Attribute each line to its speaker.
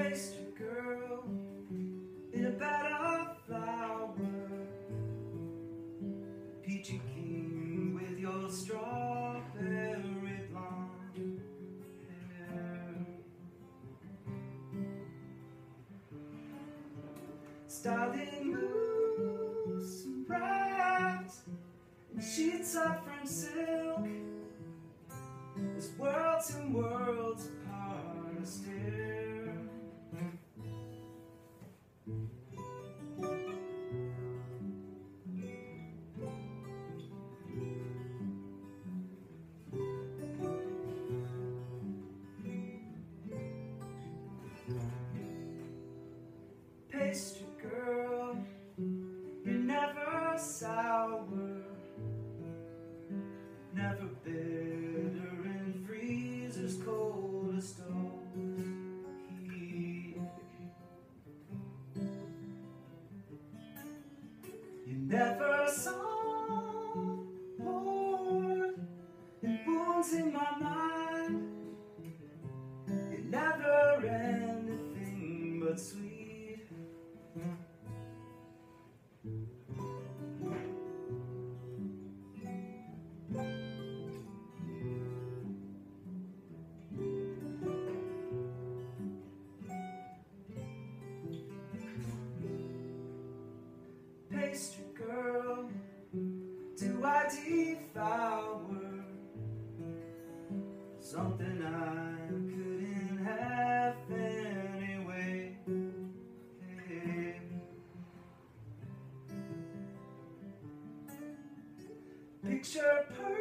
Speaker 1: Pastry girl in a bed of flour, peachy keen with your strawberry blonde hair, styled in mousse and wrapped in sheets of French silk, as worlds and worlds apart stare. Pastry girl, you're never sour, never bitter in freezers cold as stoves heat. You never saw more in wounds in my mind. You're never anything but sweet. Pastry girl, do I devour something I couldn't have anyway? Hey. Picture perfect